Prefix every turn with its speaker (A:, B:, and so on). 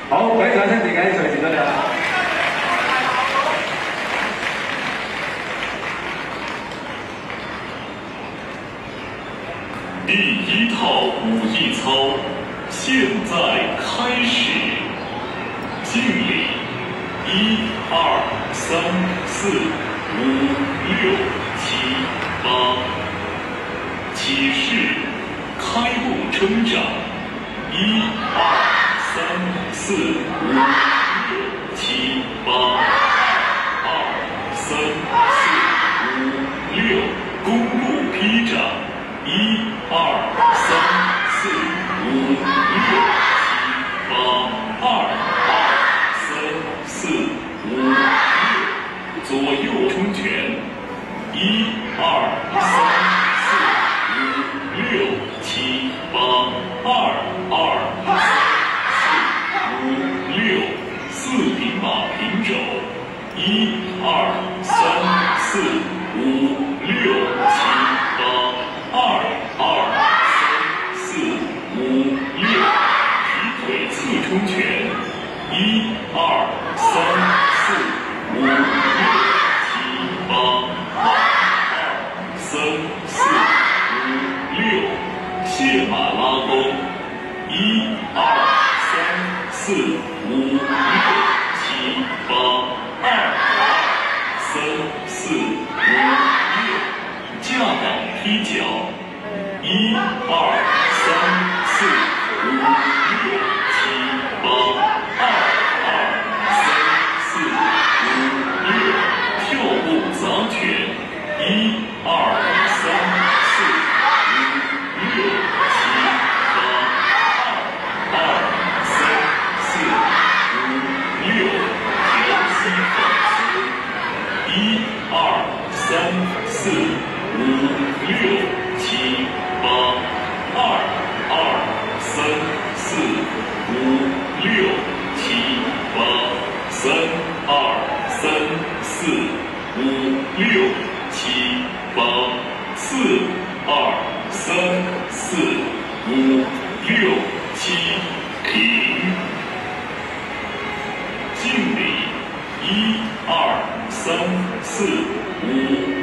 A: 好，各位掌聲自己隨時都得。
B: 第1套武艺操现在开始，敬礼，1、2、3、4、5、6、7、8，起势，开步称掌，1、2、3、4、5、6、7、8，2、3、4、5、6，弓步劈掌，1、2、3、4、5、6、7、8，2、3、4、5、6，左右冲拳，1、2、3、4、5、6、7、8，2、3、4、5、6，四平马平肘，1、2、3、4、5、6、7、8，2、3、4、5、6，劈腿刺冲拳，1、2、3、4、5、6、7、8，2、3、4、5、6，卸马拉弓，1、2、3、4、5、6、7、8，2、3、4、5、6，架杆劈脚，1、2、3、4、5、6、7、8，2、3、4、5、6，跳步砸拳，1、2、3、4、5、6、7、8，2、3、4、5、6，调息放松，1、2、3、4、5、6、7、8，2、3、4、5、6、7、8，3、3、4、5、6、7、8，4、3、4、5、6、7，停。敬礼，1、2、3、4、5、